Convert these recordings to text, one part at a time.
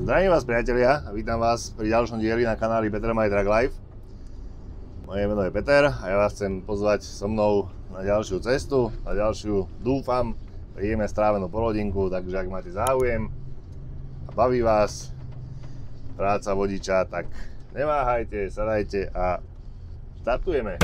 Zdravím vás, priatelia, a vítam vás pri ďalšom dieli na kanáli Peter My Truck Life. Moje meno je Peter a ja vás chcem pozvať so mnou na ďalšiu cestu, na ďalšiu, dúfam, príjemne strávenú polhodinku, takže ak máte záujem a baví vás práca vodiča, tak neváhajte, sadajte a štartujeme.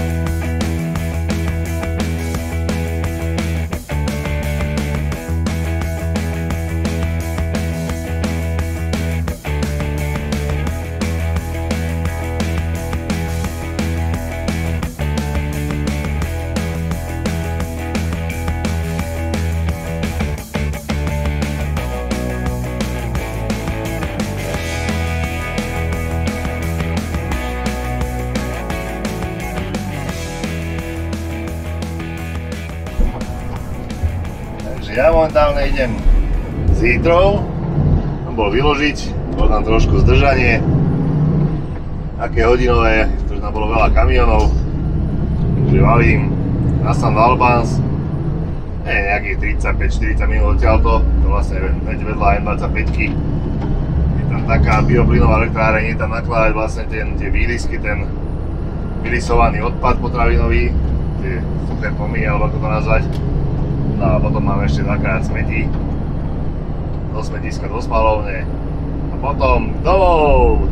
Ja momentálne idem z Hitrov, som bol vyložiť, bolo tam trošku zdržanie, také hodinové, pretože tam bolo veľa kamionov, takže valím na St. Albans, nejakých 35-40 minút odtiaľto, to vlastne vedľa M25-ky. Je tam taká bioplynová elektráreň, je tam nakladať vlastne tie výlisky, ten vylisovaný odpad potravinový, tie suché pomy, alebo ako to nazvať. No a potom máme ešte dvakrát smetí do smetiska, do spalovne a potom domov.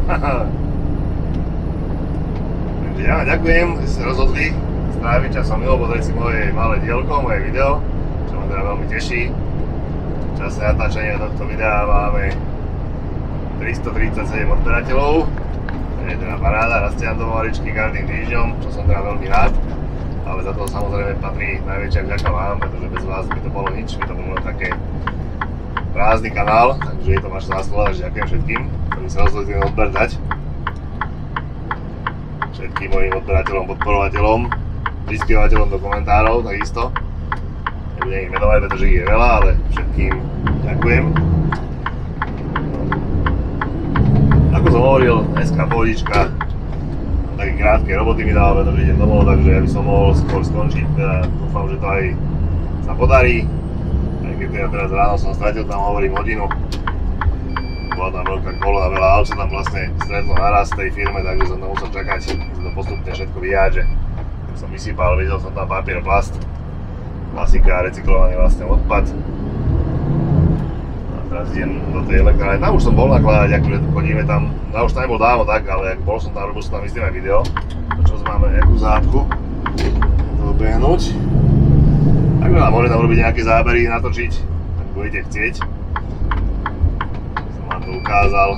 Takže ja ďakujem, že ste rozhodli stráviť čas so mnou, pozrieť si moje malé dielko, moje video, čo ma teda veľmi teší. V čase natáčania tohto videa máme 337 odberateľov, to je teda paráda, rastiam do maličky každým týždňom, čo som teda veľmi rád. Ale za to samozrejme patrí najväčšia vďaka vám, pretože bez vás by to bolo nič, by to bolo také prázdny kanál, takže je to vaša zásluha, takže ďakujem všetkým, ktorí sa rozhodli ten odber dať. Všetkým mojim odberateľom, podporovateľom, prispievateľom do komentárov, takisto. Nebudem ich menovať, pretože ich je veľa, ale všetkým ďakujem. Ako som hovoril, dneska pohodička. Také krátke roboty mi dal, pretože idem domov, takže ja by som mohol skôr skončiť, teda dúfam, že to aj sa podarí. Aj keď teraz ráno som stratil, tam hovorím hodinu. Bola tam veľká kolona, veľa aut sa tam vlastne stretlo naraz v tej firme, takže som tam musel čakať, že to postupne všetko vyjádže. Som vysypal, videl som tam papier, plast, klasika, recyklovaný vlastne odpad. Teraz idem do tej elektrárne, tam už som bol nakladať, akože chodíme tam, už to nebol dávno tak, ale bol som tam, robil som tam myslím aj video, čo máme nejakú zápku dobehnúť. Tak veľa, môžem tam robiť nejaké zábery, natočiť, ak budete chcieť. Som vám to ukázal.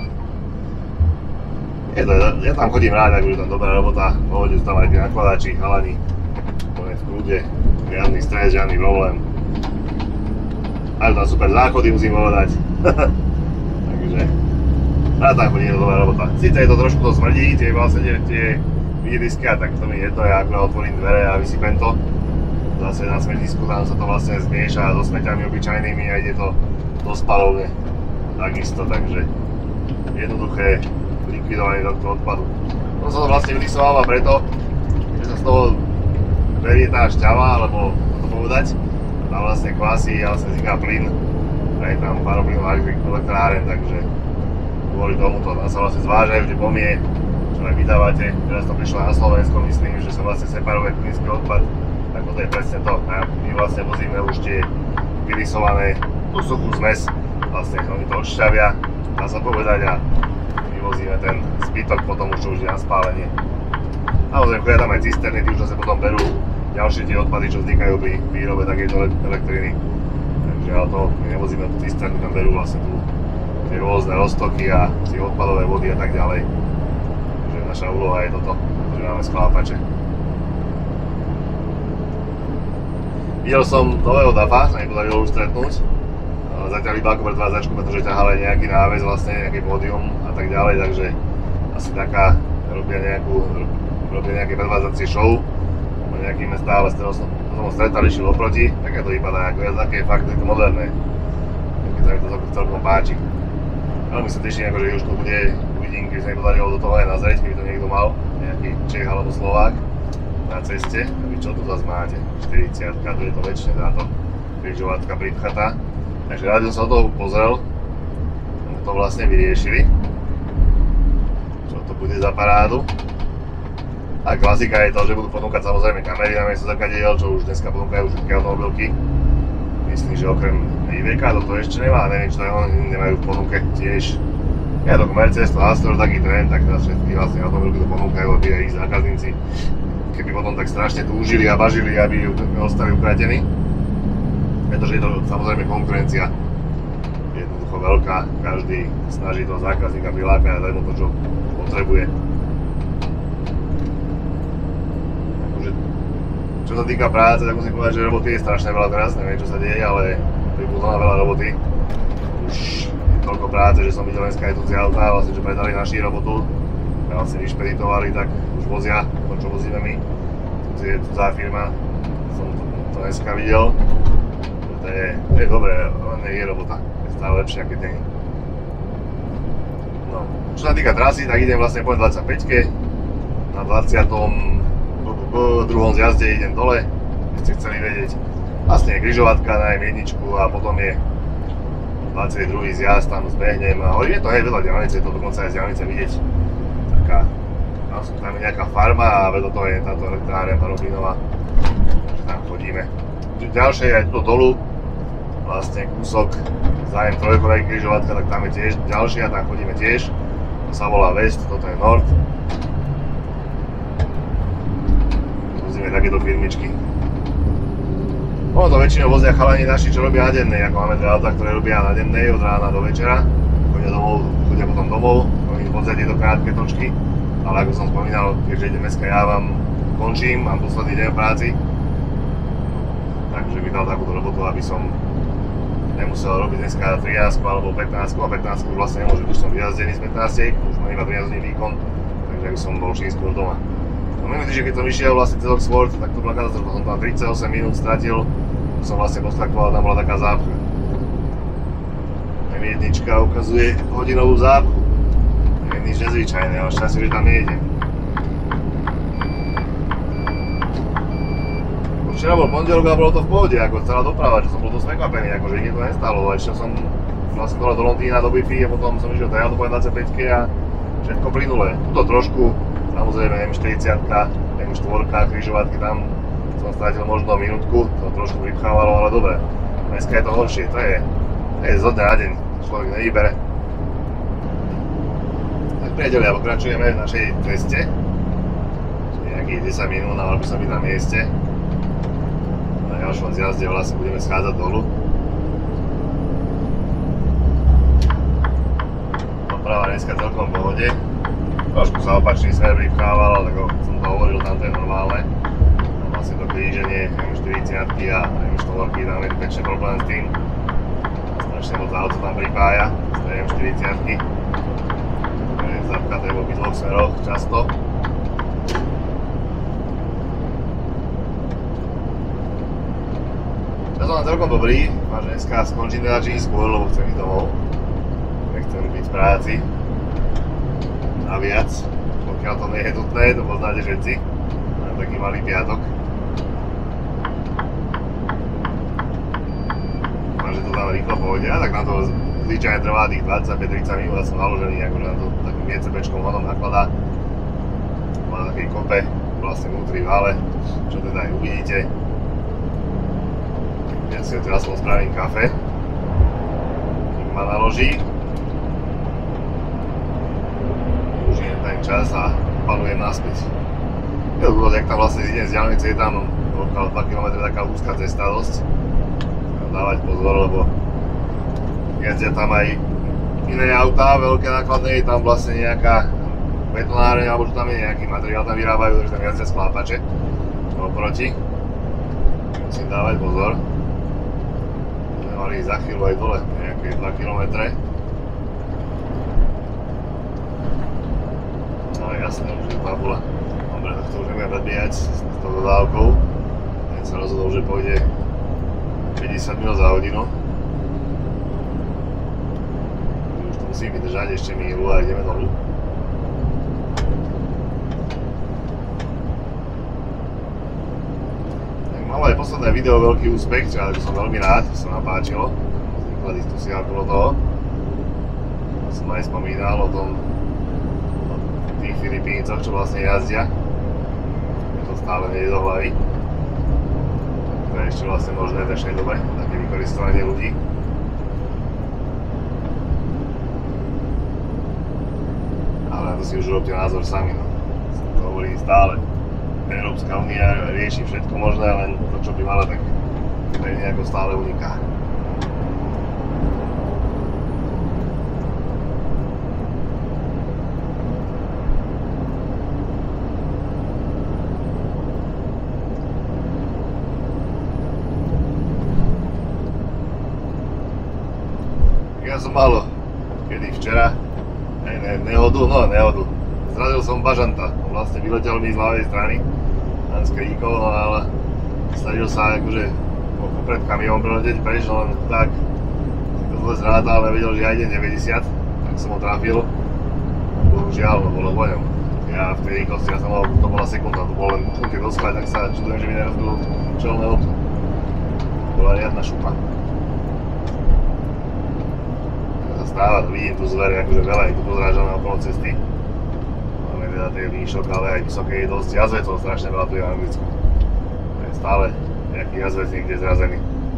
Ja tam chodím rád, akože tam dobrá robota, pohodne sú tam aj tie nakladači, chalani, úplne v kľude, žiadny stres, žiadny problém. Majú tam super záchody, musím povedať. Takže rád tam chodí dobrá robota. Sice je to trošku to smrdí, tie vlastne tie výlisky, a tak to mi je jedno, ja akurát otvorím dvere a vysypem to. Zase na smetisku tam sa to vlastne zmieša so smeťami obyčajnými a ide to do spalovne. Takisto, takže jednoduché likvidovanie tohto odpadu. To sa to vlastne vylisováva preto, že sa z toho berie tá šťava, alebo to povedať. Tam vlastne kvasí a vlastne vzniká plyn a je tam paroplynová elektráreň, takže kvôli tomuto tam sa vlastne zvážajú tie pomie, čo aj vydávate. Teraz to prišlo na Slovensko, myslím, že sa vlastne separuje plynský odpad, tak toto je presne to. A my vlastne vozíme už tie vylisované, tú suchú zmes, vlastne oni to odšťavia, dá sa povedať, a my vozíme ten zbytok potom už, čo už je na spálenie. Naozaj chodia tam aj cisterny, tí už zase potom berú ďalšie tie odpady, čo vznikajú pri výrobe takejto elektriny. Takže ale to my nevozíme tú cisternu, tam berú vlastne tu tie rôzne roztoky a tie odpadové vody a tak ďalej. Takže naša úloha je toto, že máme sklápače. Videl som nového DAFa, sa mi podarilo už stretnúť. Zatiaľ iba ako predvádzačku, pretože ťahali nejaký náväz, vlastne nejaký pódium a tak ďalej, takže asi taká robia nejaké predvádzacie show. Nejakým stále, s ktorou som stretali, šiel oproti, také to vypadá ako jazda, je fakt to moderné. Keď sa mi to celkom páči. Veľmi sa teším, akože už to bude uvidím, keby sa mi podarilo do toho aj nazrieť, keby to niekto mal, nejaký Čech alebo Slovák na ceste. Čo tu zase máte? 40-ka, tu je to väčšine táto križovatka pripchatá. Takže rád som sa o toho pozrel. to vlastne vyriešili. Čo to bude za parádu. A klasika je to, že budú ponúkať samozrejme kamery na miesto zrkadiel, čo už dneska ponúkajú všetky automobilky. Myslím, že okrem Iveca toto ešte nemá, neviem, čo oni nemajú v ponuke tiež. Ja to Mercedes, to Astor, taký trend, tak teraz všetky vlastne automobilky to ponúkajú, aby aj ich zákazníci, keby potom tak strašne túžili a bažili, aby ju ostali ukratení. Pretože je to samozrejme konkurencia. Jednoducho veľká, každý snaží toho zákazníka prilákať a dať mu to, čo potrebuje. Čo sa týka práce, tak musím povedať, že roboty je strašne veľa teraz, neviem čo sa deje, ale pribudlo na veľa roboty. Už je toľko práce, že som videl dneska aj tu auta, vlastne čo predali naši robotu. Vlastne vyšpeditovali, tak už vozia to, čo vozíme my. Tu je cudzá firma, som to dneska videl. To je dobré, len je robota, je stále lepšia, keď nie. No, čo sa týka trasy, tak idem vlastne po 25-ke, na 22. zjazde idem dole, keď ste chceli vedieť. Vlastne je križovatka na M1 a potom je 22. zjazd, tam zbehnem a hovorím, je to hej vedľa diaľnice, je to dokonca aj z diaľnice vidieť. Taká, tam je nejaká farma a vedľa toho je táto elektrárne Parobinová, takže tam chodíme. Ďalšie je aj tu dolu, vlastne kúsok za M3 križovatka, tak tam je tiež ďalšia, tam chodíme tiež. To sa volá West, toto je Nord. Vozíme takéto firmičky. Ono to väčšinou vozia chalani naši, čo robia na dennej, ako máme dve autá, ktoré robia na dennej od rána do večera. Chodia potom domov, oni vozia tieto krátke točky. Ale ako som spomínal, keďže idem dneska, ja vám končím, mám posledný deň v práci. Takže mi dal takúto robotu, aby som nemusel robiť dneska 13 alebo 15, a 15 už vlastne nemôžem, už som vyjazdený z 15, už mám iba 13 dní výkon, takže by som bol čím skôr doma. No minulý týždeň, keď som išiel vlastne cez Oxford, tak to bola katastrofa, som tam 38 minút stratil, som vlastne poskakoval, tam bola taká zápcha. M1 ukazuje hodinovú zápchu, je nič nezvyčajné, ale šťastie, že tam nejdem. Včera bol pondelok a bolo to v pohode, ako celá doprava, čo som bol dosť prekvapený, akože nikde to nestalo. Išiel som vlastne dole do Londýna, do Wi-Fi a potom som išiel do po 25-ke a všetko plynulé. Tuto trošku, samozrejme M40, M4, križovatky, tam som strátil možno minútku, to trošku vypchávalo, ale dobre. Dneska je to horšie, to je zo dňa na deň, človek nevybere. Tak priatelia, pokračujeme v našej ceste. Nejakých 10 minút, ale by som byť na mieste. Na ďalšom zjazde vlastne budeme schádzať dolu. Doprava dneska celkom v pohode. Trošku sa opačný smer vypchával, ale ako som to hovoril, tam to je normálne. Tam vlastne to kríženie M40 a M4, tam je väčšie problém s tým. Strašne moc auto tam pripája z tej M40. To je zapchaté v obidvoch smeroch často. Ja som celkom dobrý, máš dneska skončím teda čím skôr, lebo chcem ísť domov. Nechcem byť v práci. Naviac, pokiaľ to nie je nutné, to poznáte všetci. Mám taký malý piatok. Dúfam, že to tam rýchlo pôjde, a tak na to zvyčajne trvá tých 25-30 minút a som naložený, akože na to takým GCBčkom hodom nakladá. Má na takej kope, vlastne vnútri v hale, čo teda aj uvidíte. Ja si teraz spravím kafe, kým ma naloží. Užijem ten čas a palujem naspäť. Je to dôvod, jak tam vlastne idem z diaľnice, je tam okolo 2 km taká úzka cesta dosť. Treba dávať pozor, lebo jazdia tam aj iné autá, veľké nákladné, je tam vlastne nejaká betonáreň, alebo čo tam je nejaký materiál, tam vyrábajú, takže tam jazdia sklápače oproti. Musím dávať pozor. Mali za chvíľu aj dole, nejaké 2 km. No jasné, už je tabula. Dobre, tak to už nebudem predbiehať s tou dodávkou. Ten sa rozhodol, že pôjde 50 minút za hodinu. Už to musím vydržať ešte míľu a ideme dolu. Malo aj posledné video veľký úspech, čo som veľmi rád, sa nám páčilo. Vznikla diskusia okolo toho. som aj spomínal o tom, o tých Filipíncoch, čo vlastne jazdia. To stále nie je do hlavy. To je ešte vlastne možné v dnešnej dobe, také vykoristovanie ľudí. Ale na to si už urobte názor sami, no. To hovorí stále. Európska únia rieši všetko možné, len to, čo by mala, tak to je nejako stále uniká. Ja som mal kedy včera nehodu. Zrazil som bažanta, on vlastne vyletel mi z ľavej strany, len skríkol, no ale snažil sa akože popred kamión preletieť preč, len tak si to zle zrátal, nevedel, že ja idem 90, tak som ho trafil. Bohužiaľ, no bolo po ňom. Ja v tej rýchlosti, to bola sekunda, to bolo len keď dospať, tak sa čudujem, že mi nerozbil čelné okno. To bola riadna šupa. Stáva, vidím tu zver, akože veľa je tu pozrážané okolo cesty. Máme teda tej výšok, ale aj vysoké je dosť jazvecov, strašne veľa tu je v Anglicku. To je stále nejaký jazvec niekde zrazený.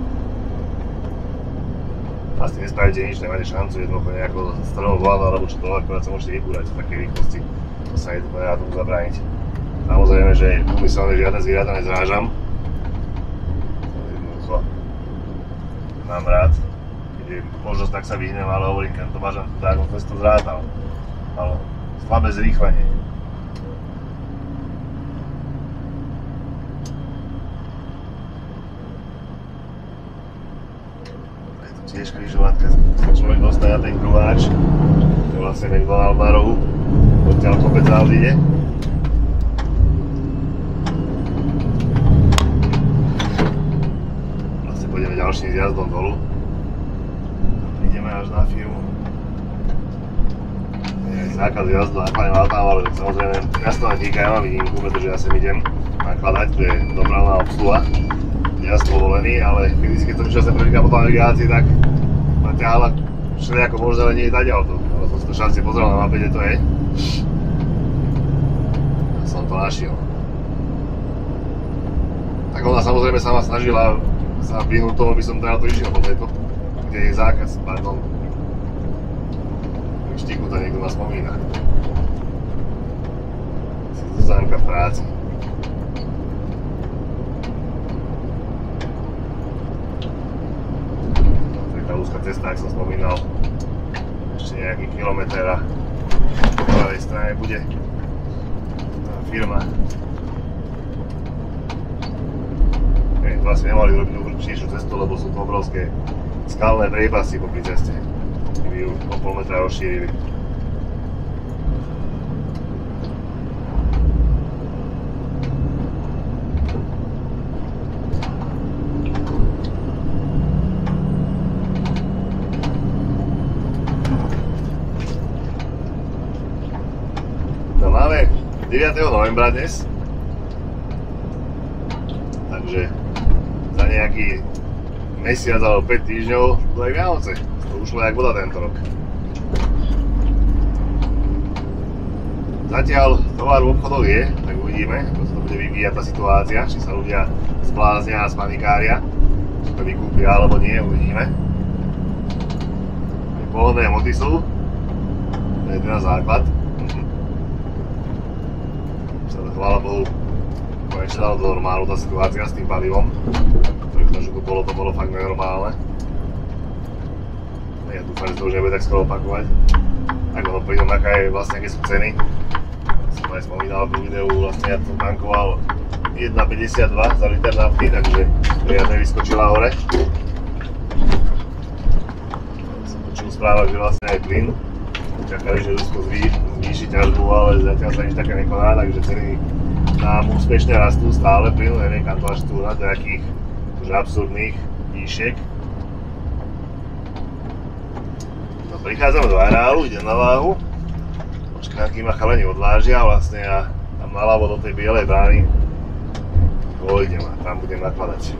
Asi nespravíte nič, nemáte šancu jednoducho nejako strnúť vládu alebo čo to, akorát sa môžete vybúrať v takej rýchlosti. To sa je to nedá tomu zabrániť. Samozrejme, že umyselne žiadne zvieratá nezrážam. Jednoducho mám rád. Možnosť, tak sa vyhnem, ale hovorím, keď to bažant, tak on to zrátal. Ale slabé zrýchlenie. Je tu tiež križovatka, keď človek dostane na ten kruháč, to je vlastne McDonald na rohu, odtiaľ kopec Audi ide. Vlastne pôjdeme ďalším zjazdom dolu. Ideme až na firmu. Je zákaz jazdu nakladným autám, ale samozrejme ja sa to netýka, ja mám výnimku, pretože ja sem idem nakladať, to je dopravná obsluha. Jazd povolený, ale keď to niečo sa prežíka po navigácii, tak ma ťahala všelijako možno, ale nie je dať auto. Ale som si to šťastie pozrel na mape, kde to je. A som to našiel. Tak ona samozrejme sama snažila sa vyhnúť tomu, aby som teda to išiel po tejto, kde je zákaz, pardon. V Štíku to niekto ma spomína. Si Zuzanka v práci. To je tá úzka cesta, ak som spomínal. Ešte nejaký kilometr a po pravej strane bude tá firma. Tu asi nemali robiť účnejšiu cestu, lebo sú to obrovské skalné priepasy popri ceste. By ju o pol metra rozšírili. No máme 9. novembra dnes. Takže za nejaký mesiac alebo 5 týždňov budú aj Vianoce. To ušlo jak voda tento rok. Zatiaľ tovar v obchodoch je, tak uvidíme, ako sa to bude vyvíjať tá situácia, či sa ľudia zbláznia a spanikária, či to vykúpia alebo nie, uvidíme. Pohodné moty sú, to je teda základ. Chvála Bohu, konečne dalo do normálu tá situácia s tým palivom. Pretože to bolo fakt nenormálne. Ja dúfam, že to už nebude tak skoro opakovať. Tak ono prídem, aké sú ceny. Som to aj spomínal v videu, vlastne ja som tankoval 1,52 za liter nafty, takže riadne vyskočila hore. Som počul správať, že vlastne aj plyn. Čakali, že Rusko zvýši ťažbu, ale zatiaľ sa nič také nekoná, takže ceny nám úspešne rastú stále, plynu, neviem kam to až tu na nejakých absurdných výšiek. No, prichádzame do areálu, idem na váhu. Počkám, kým ma chalani odvážia vlastne a tam naľavo do tej bielej brány vojdem a tam budem nakladať.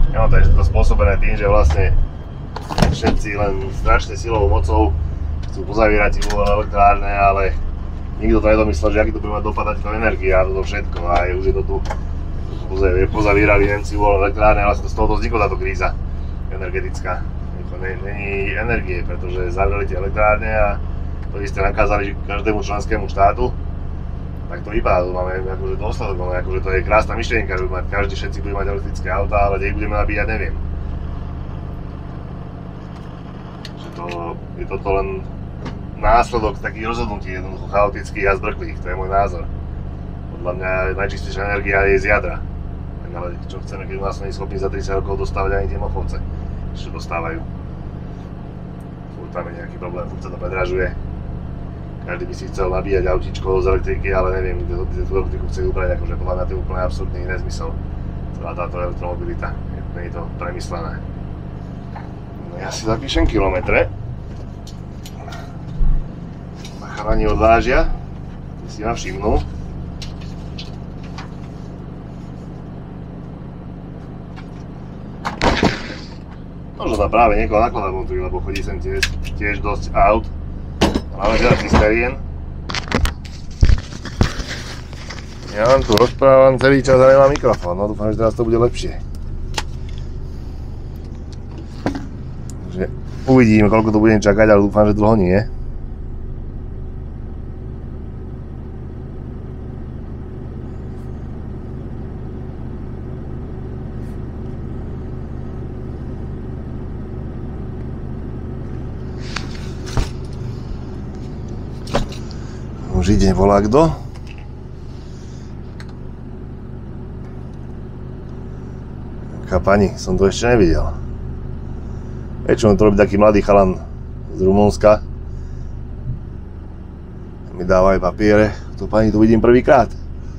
Ja mám to spôsobené tým, že vlastne všetci len strašne silovou mocou chcú pozavírať uholné elektrárne, ale nikto to nedomyslel, že aký to bude mať dopad na to energia a toto všetko. A už je to tu pozavírali Nemci uholné elektrárne, ale z tohoto vznikla táto kríza energetická. Není energie, pretože zavreli tie elektrárne a to isté nakázali každému členskému štátu. Tak to vypadá, to máme akože dôsledok, máme akože to je krásna myšlienka, že všetci budeme mať elektrické autá, ale kde ich budeme nabíjať, neviem. Že je toto len následok takých rozhodnutí, jednoducho chaotických a zbrklých, to je môj názor. Podľa mňa najčistejšia energia je z jadra. Tak ale čo chceme, keď u nás nie schopní za 30 rokov dostávať ani tie mochovce, čo dostávajú. Tam je nejaký problém, furt sa to predražuje. Každý by si chcel nabíjať autíčko z elektriky, ale neviem, kde tú elektriku chce ubrať, akože podľa mňa to je úplne absurdný nezmysel. Celá táto elektromobilita, nie je to premyslené. No ja si zapíšem kilometre. Chalani odvážia, si ma všimnú. Možno tam práve niekoho nakladá vnútri, lebo chodí sem tiež dosť aut. Máme teda hysterien. Ja vám tu rozprávam celý čas a nemám mikrofón, no dúfam, že teraz to bude lepšie. Takže uvidíme, koľko to budem čakať, ale dúfam, že dlho nie. Už ide volakto. Taká pani, som to ešte nevidel. Väčšinou to robí taký mladý chalan z Rumunska. Mi dávajú papiere. Tu pani tu vidím prvýkrát.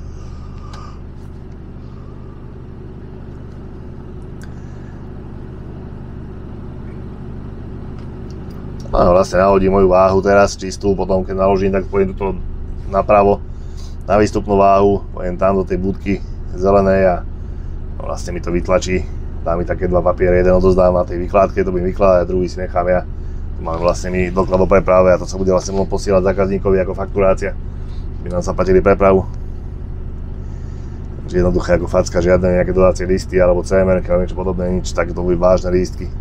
No, vlastne nahodím moju váhu teraz čistú, potom keď naložím, tak pôjdem tuto napravo na výstupnú váhu, pôjdem tam do tej budky zelenej a vlastne mi to vytlačí, dá mi také dva papiere, jeden odozdám na tej vykládke, to budem vykladať, druhý si nechám ja. Tu máme vlastne mi doklad o preprave a to sa bude vlastne môcť posielať zákazníkovi ako fakturácia, by nám zaplatili prepravu. Takže jednoduché ako facka, žiadne nejaké dodacie listy alebo CMR alebo niečo podobné, nič, tak to budú vážne lístky.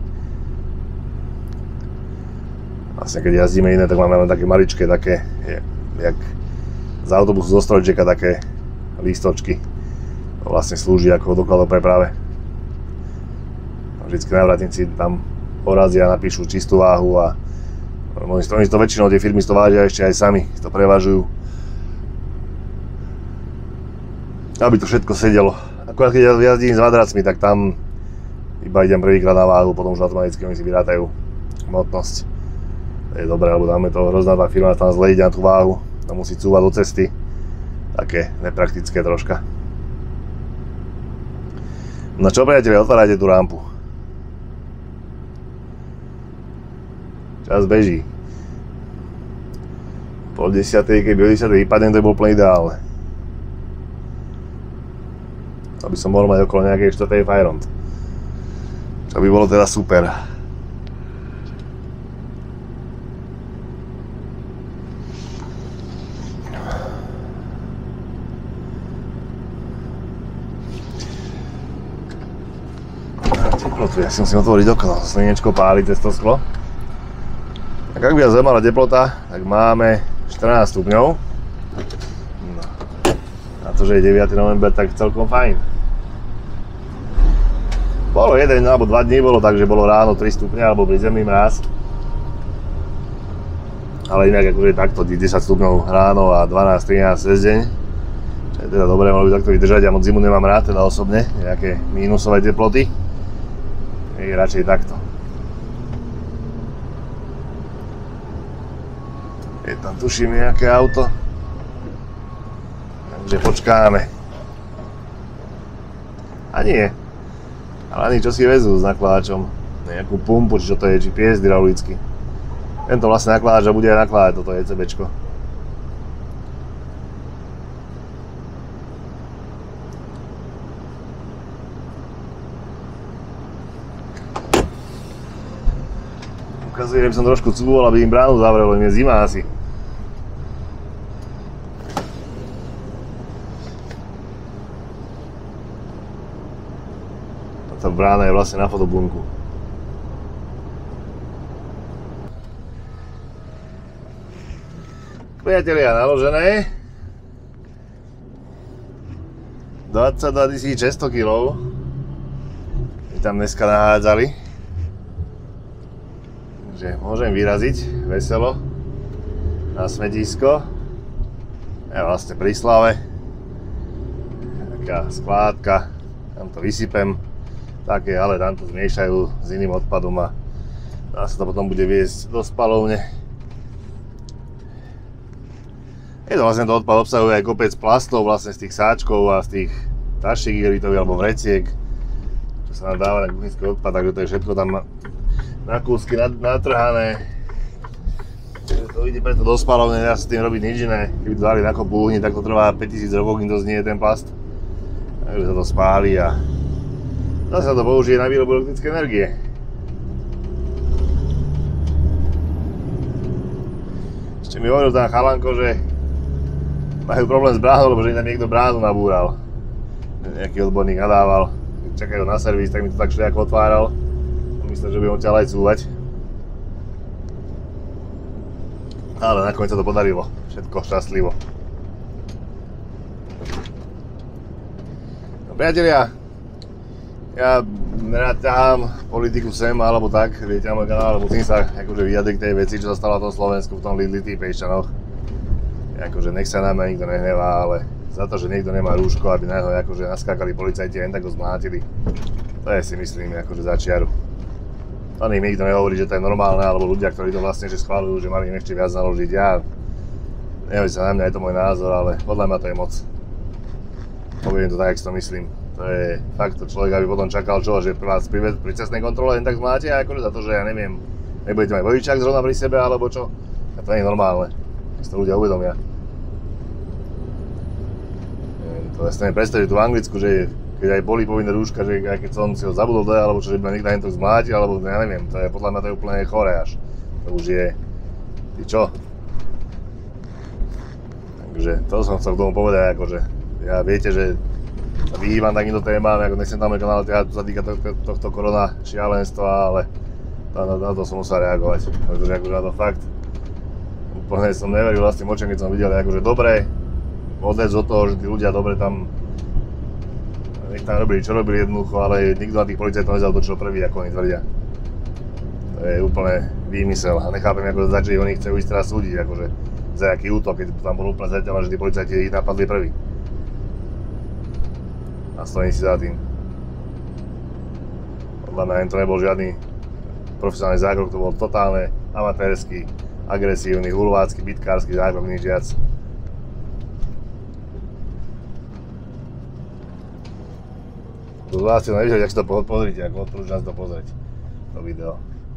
Vlastne keď jazdíme iné, tak máme len také maličké, také, jak z autobusu zo strojčeka, také lístočky. To vlastne slúži ako doklad o preprave. Vždycky návratníci tam porazia, napíšu čistú váhu a oni to väčšinou, tie firmy to vážia ešte aj sami, to prevažujú. Aby to všetko sedelo. Akorát keď jazdím s madracmi, tak tam iba idem prvýkrát na váhu, potom už automaticky oni si vyrátajú hmotnosť. To je dobré, lebo dáme to hrozná tá firma, tam zle ide na tú váhu. Tam musí cúvať do cesty. Také nepraktické troška. No čo, priatelia, otvárajte tú rampu. Čas beží. Pol 10, keby o 10 vypadnem, to by bol úplne ideálne. Aby som mohol mať okolo nejakej 4. Fajront. Čo by bolo teda super. Ja si musím otvoriť okno, slnečko páli cez to sklo. Tak ak by ja zaujímala teplota, tak máme 14 stupňov. No. A to, že je 9. november, tak celkom fajn. Bolo 1 alebo 2 dní, bolo tak, že bolo ráno 3 stupňa alebo prízemný mráz. Ale inak akože takto 10 stupňov ráno a 12-13 cez deň. Čo je teda dobré, malo by takto vydržať, ja moc zimu nemám rád, teda osobne, nejaké mínusové teploty. Je radšej takto. Je tam tuším nejaké auto. Takže počkáme. A nie. Ale ani čo si vezú s nakladačom. Nejakú pumpu, či čo to je, či pies hydraulický. Tento vlastne nakladač a bude aj nakladať toto ECBčko. Ukazuje, že by som trošku cúvol, aby im bránu zavrel, lebo im je zima asi. Tá brána je vlastne na fotobunku. Priatelia, naložené 22 600 kg. My tam dneska nahádzali. Takže môžem vyraziť veselo na smetisko. Ja vlastne pri Slave. Taká skládka, tam to vysypem. Také, ale tam to zmiešajú s iným odpadom a sa to potom bude viesť do spalovne. Je to vlastne, to odpad obsahuje aj kopec plastov vlastne z tých sáčkov a z tých tašiek igelitových alebo vreciek, čo sa nám dáva na kuchynský odpad, takže to je všetko tam na kúsky natrhané. To ide preto do spalovne, nedá sa s tým robiť nič iné. Keby to dali na kopu uhni, tak to trvá 5000 rokov, kým to znie ten plast. Takže sa to spáli a zase sa to použije na výrobu elektrickej energie. Ešte mi hovoril ten chalanko, že majú problém s bránou, lebo že im tam niekto bránu nabúral. Nejaký odborník nadával, keď čakajú na servis, tak mi to tak všelijako otváral. Myslím, že by ho ťal aj cúvať. Ale nakoniec sa to podarilo. Všetko šťastlivo. No, priatelia, ja nerad ťahám politiku sem alebo tak, viete na môj kanál, musím sa akože vyjadriť k tej veci, čo sa stalo v tom Slovensku, v tom Lidli, tých Pejšťanoch. Akože nech sa na mňa nikto nehnevá, ale za to, že niekto nemá rúško, aby na neho akože naskákali policajti a jen tak ho zmlátili, to je si myslím akože za čiaru. To nech mi nikto nehovorí, že to je normálne, alebo ľudia, ktorí to vlastne že schváľujú, že mali im ešte viac naložiť. Ja neviem sa na mňa, je to môj názor, ale podľa mňa to je moc. Poviem to tak, jak si to myslím. To je fakt, to človek, aby potom čakal čo, že vás pri cestnej kontrole jen tak zmlátia, akože za to, že ja neviem, nebudete mať vodičák zrovna pri sebe, alebo čo. A to nie je normálne. Si to ľudia uvedomia. To ja si neviem predstaviť tu v Anglicku, že keď aj boli povinné rúška, že aj keď som si ho zabudol dať, alebo čo, že by ma niekto len to zmlátil, alebo ja neviem, to je podľa mňa to je úplne choré až. To už je... Ty čo? Takže to som chcel k tomu povedať, akože ja viete, že sa vyhývam takýmto témam, ako nechcem tam kanál ťahať, čo sa týka tohto korona šialenstva, ale na to som musel reagovať, pretože akože na to fakt úplne som neveril vlastným očom, keď som videl, akože dobre odlec od toho, že tí ľudia dobre tam nech tam robili, čo robili jednoducho, ale nikto na tých policajtov nezautočil prvý, ako oni tvrdia. To je úplne výmysel a nechápem, ako za čo oni chcú ísť teraz súdiť, akože za aký útok, keď tam bol úplne zreteľné, že tí policajti ich napadli prvý. A stojím si za tým. Podľa mňa to nebol žiadny profesionálny zákrok, to bol totálne amatérsky, agresívny, hulvácky, bitkársky zákrok, nič viac. To vás ste nevideli, ak si to pozrite, ako odporúčam si to pozrieť, to video.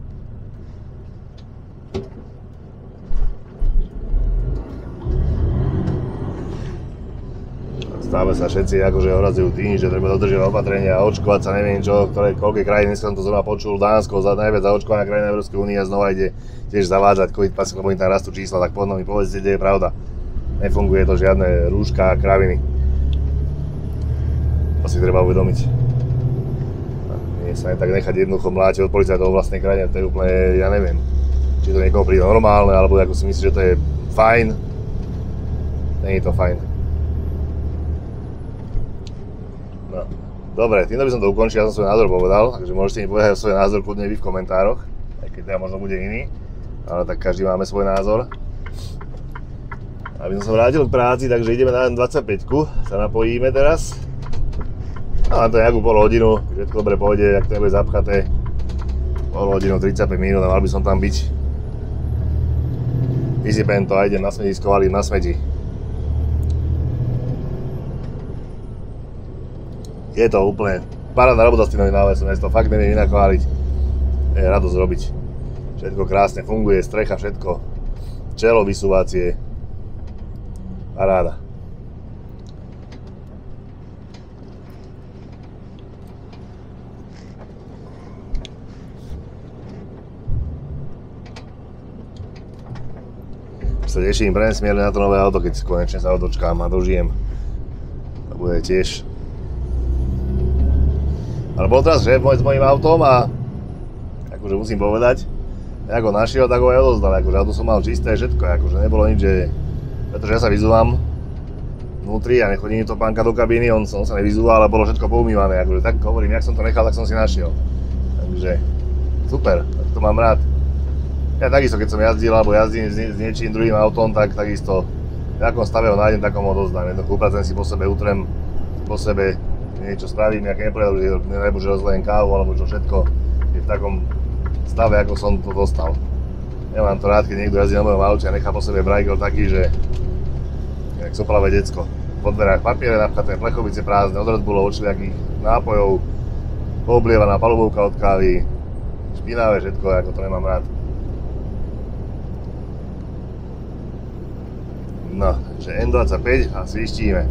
Stále sa všetci akože ohradzujú tým, že treba dodržiavať opatrenia a očkovať sa neviem čo, koľké krajiny, dneska som to zrovna počul, Dánsko, najviac zaočkovaná krajina Európskej únie a znova ide tiež zavádzať covid pasy, lebo im tam rastú čísla, tak poďme mi povedzte, kde je pravda. Nefunguje to žiadne rúška a kraviny. To si treba uvedomiť. Nie sa aj tak nechať jednoducho mlátiť od policajtov vo vlastnej krajine, to je úplne, ja neviem, či to niekomu príde normálne, alebo ako si myslí, že to je fajn. Nie je to fajn. No, dobre, týmto by som to ukončil, ja som svoj názor povedal, takže môžete mi povedať svoj názor kľudne vy v komentároch, aj keď teda možno bude iný, ale tak každý máme svoj názor. Aby som sa vrátil k práci, takže ideme na N25, sa napojíme teraz. No, to je nejakú pol hodinu, všetko dobre pôjde, ak to nebude zapchaté. Pol hodinu, 35 minút a mal by som tam byť. Vysypem to a idem na smetisko, valím na smeti. Je to úplne parádna robota s tým novým návesom, ja si to fakt neviem inak chváliť. Je radosť robiť. Všetko krásne funguje, strecha, všetko. Čelo, vysúvacie. Paráda. Sa teším prenesmierne na to nové auto, keď konečne sa ho dočkám a dožijem. To bude tiež. Ale bol teraz šéf s mojím autom a akože musím povedať, ako ho našiel, tak ho aj odozdal. Akože auto som mal čisté všetko, akože nebolo nič, že... Pretože ja sa vyzúvam vnútri a nechodí mi to pánka do kabíny, on sa nevyzúval, ale bolo všetko poumývané. Akože tak hovorím, jak som to nechal, tak som si našiel. Takže super, tak to mám rád. Ja takisto, keď som jazdil alebo jazdím s niečím druhým autom, tak takisto v akom stave ho nájdem, takom ho odozdám. Jednoducho upracem si po sebe, utrem po sebe, niečo spravím, nejaké neporiadok, že nebudem rozlejem kávu alebo čo všetko je v takom stave, ako som to dostal. Nemám to rád, keď niekto jazdí na mojom aute a nechá po sebe brajkel taký, že jak soplavé decko. Po dverách papiere napchaté, plechovice prázdne, od Red Bullov, od všelijakých nápojov, pooblievaná palubovka od kávy, špinavé všetko, ako to nemám rád. No, takže N25 a svištíme.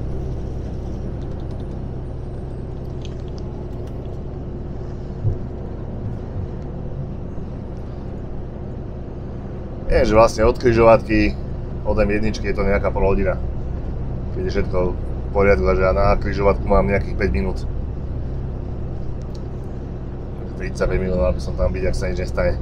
Viem, že vlastne od križovatky od M1 je to nejaká pol hodina. Keď je všetko v poriadku, takže ja na križovatku mám nejakých 5 minút. 35 minút, aby som tam byť, ak sa nič nestane.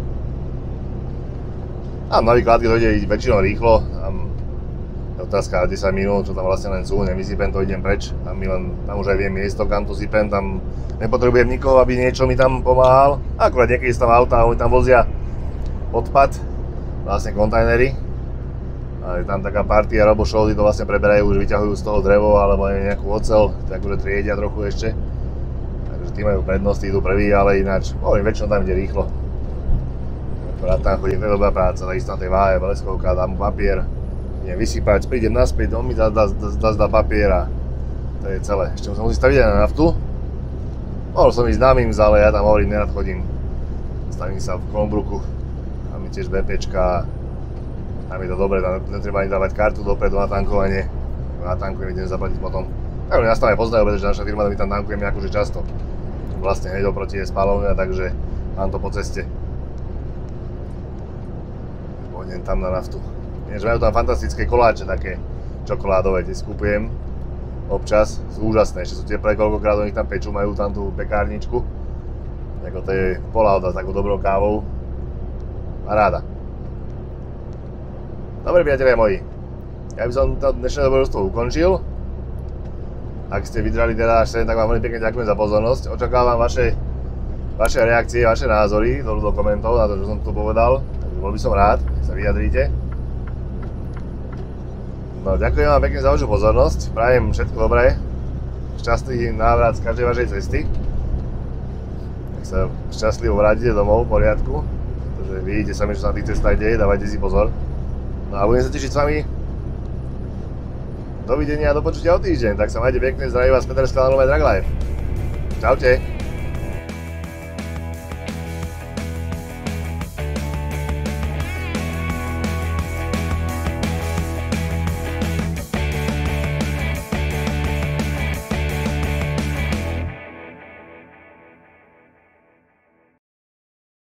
A na výkladke to ide väčšinou rýchlo. Otázka 10 minút, čo tam vlastne len sú, nevysypem to, idem preč. Tam už aj viem miesto, kam to sypem, tam nepotrebujem nikoho, aby niečo mi tam pomáhal. Akurát niekedy sú tam autá, oni tam vozia odpad, vlastne kontajnery. A je tam taká partia robošoldy, to vlastne preberajú, už vyťahujú z toho drevo alebo nejakú oceľ, tak akože triedia trochu ešte. Takže tí majú prednosť, tí idú prví, ale ináč, hovorím, väčšinou tam ide rýchlo. Akurát tam chodím, to je dobrá práca, takisto na tej váhe, bleskovka, dám papier. Idem vysypať, prídem naspäť, on mi dá papier a to je celé. Ešte som musím staviť aj na naftu. Mohol som ísť na Mims, ale ja tam hovorím, nerad chodím. Stavím sa v Kronbrucku, tam je tiež BPčka. Tam je to dobré, tam netreba ani dávať kartu dopredu na tankovanie. Natankujem, idem zaplatiť potom. Takže nás tam aj poznajú, pretože naša firma, my tam tankujeme akože často. Vlastne hneď oproti je spalovňa, takže mám to po ceste. Pôjdem tam na naftu. Že majú tam fantastické koláče, také čokoládové, tie skupujem občas, sú úžasné, ešte sú teplé, koľkokrát oni tam pečú, majú tam tú pekárničku. Jako to je polauta s takou dobrou kávou. Paráda. Dobre, priatelia moji, ja by som to dnešné dobrodružstvo ukončil. Ak ste vydržali teda až sem, tak vám veľmi pekne ďakujem za pozornosť. Očakávam vaše reakcie, vaše názory do komentov na to, čo som tu povedal. Takže bol by som rád, keď sa vyjadríte. No, ďakujem vám pekne za vašu pozornosť, prajem všetko dobré, šťastný návrat z každej vašej cesty. Tak sa šťastlivo vrátite domov, v poriadku, pretože vidíte sami, čo sa na tých cestách deje, dávajte si pozor. No a budem sa tešiť s vami. Dovidenia a do počutia o týždeň, tak sa majte pekne, zdraví vás Peter z kanálu My Drag Life. Čaute.